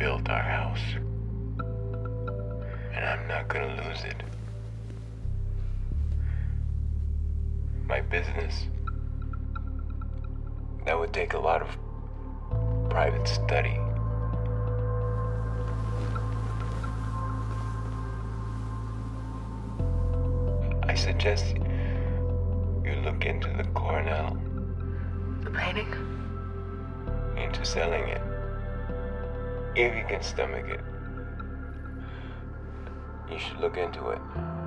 built our house. And I'm not gonna lose it. My business, that would take a lot of private study. I suggest you look into the Cornell. The painting? Into selling it. If you can stomach it. You should look into it.